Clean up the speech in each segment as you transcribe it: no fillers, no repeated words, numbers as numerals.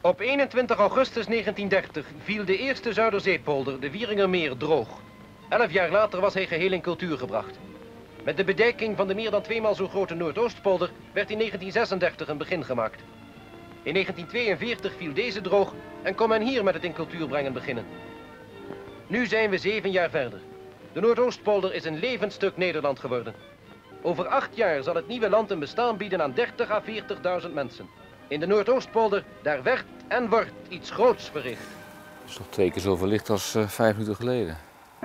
Op 21 augustus 1930 viel de eerste Zuiderzeepolder, de Wieringermeer, droog. 11 jaar later was hij geheel in cultuur gebracht. Met de bedijking van de meer dan tweemaal zo grote Noordoostpolder werd in 1936 een begin gemaakt. In 1942 viel deze droog en kon men hier met het in cultuur brengen beginnen. Nu zijn we 7 jaar verder. De Noordoostpolder is een levend stuk Nederland geworden. Over 8 jaar zal het nieuwe land een bestaan bieden aan 30.000 à 40.000 mensen. In de Noordoostpolder, daar werd en wordt iets groots verricht. Het is toch 2 keer zoveel licht als 5 minuten geleden.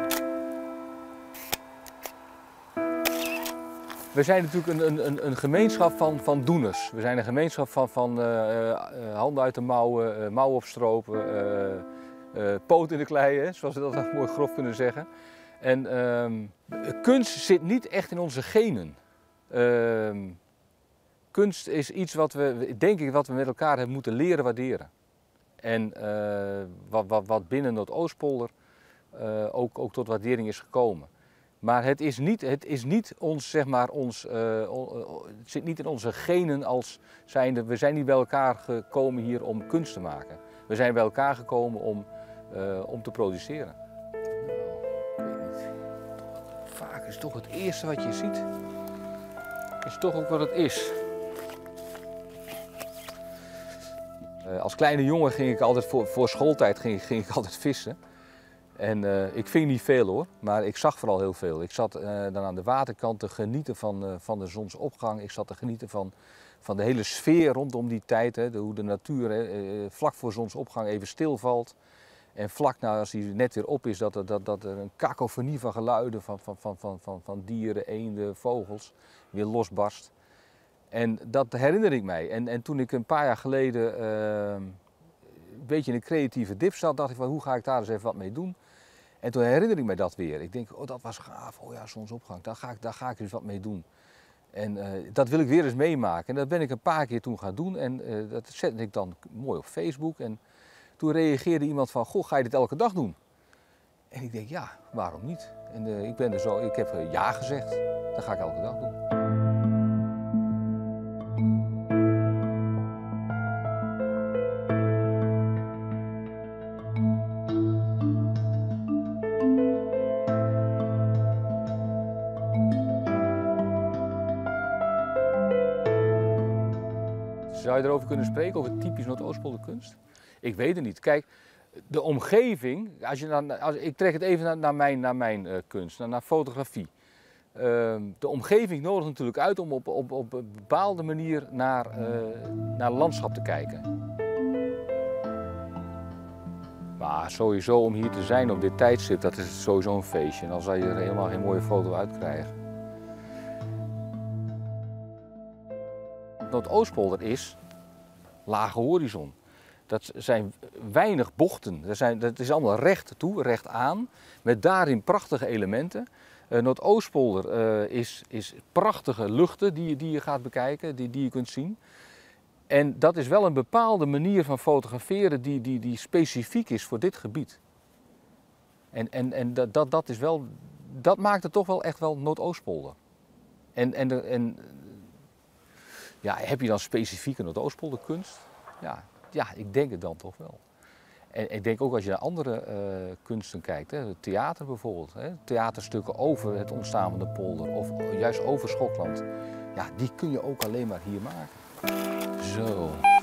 We zijn natuurlijk een gemeenschap van doeners. We zijn een gemeenschap van handen uit de mouwen, mouwen opstropen, poot in de klei, hè, zoals we dat nog mooi grof kunnen zeggen. En kunst zit niet echt in onze genen. Kunst is iets wat we, denk ik, wat we met elkaar hebben moeten leren waarderen. En wat binnen Noordoostpolder ook tot waardering is gekomen. Maar het is niet ons, zeg maar, het zit niet in onze genen als zijnde. We zijn niet bij elkaar gekomen hier om kunst te maken. We zijn bij elkaar gekomen om te produceren. Nou, ik weet niet. Vaak is toch het eerste wat je ziet, is toch ook wat het is. Als kleine jongen ging ik altijd voor schooltijd ging ik altijd vissen. En ik ving niet veel hoor, maar ik zag vooral heel veel. Ik zat dan aan de waterkant te genieten van de zonsopgang. Ik zat te genieten van de hele sfeer rondom die tijd. Hè, hoe de natuur vlak voor zonsopgang even stilvalt. En vlak als hij net weer op is, dat er een kakofonie van geluiden van dieren, eenden, vogels weer losbarst. En dat herinner ik mij. En toen ik een paar jaar geleden een beetje in een creatieve dip zat, dacht ik van hoe ga ik daar eens even wat mee doen. En toen herinner ik mij dat weer. Ik denk, oh dat was gaaf, oh ja, zonsopgang, daar ga ik eens wat mee doen. En dat wil ik weer eens meemaken. En dat ben ik een paar keer toen gaan doen en dat zette ik dan mooi op Facebook. En toen reageerde iemand van, goh, ga je dit elke dag doen? En ik denk, ja, waarom niet? En ik heb ja gezegd, dat ga ik elke dag doen. Zou je erover kunnen spreken, over typisch Noordoostpolderkunst? Ik weet het niet. Kijk, de omgeving, ik trek het even naar mijn kunst, naar fotografie. De omgeving nodigt natuurlijk uit om op een bepaalde manier naar landschap te kijken. Maar sowieso om hier te zijn op dit tijdstip, dat is sowieso een feestje. En dan zal je er helemaal geen mooie foto uit krijgen. Noordoostpolder is lage horizon. Dat zijn weinig bochten. Dat is allemaal recht toe, recht aan, met daarin prachtige elementen. Noordoostpolder is prachtige luchten die je gaat bekijken, die je kunt zien. En dat is wel een bepaalde manier van fotograferen die specifiek is voor dit gebied. En dat maakt het toch wel echt wel Noordoostpolder. Ja, heb je dan specifieke Noordoostpolderkunst? Ja, ik denk het dan toch wel. En ik denk ook als je naar andere kunsten kijkt, hè, theater bijvoorbeeld, hè, theaterstukken over het ontstaan van de polder of juist over Schokland, ja, die kun je ook alleen maar hier maken. Zo.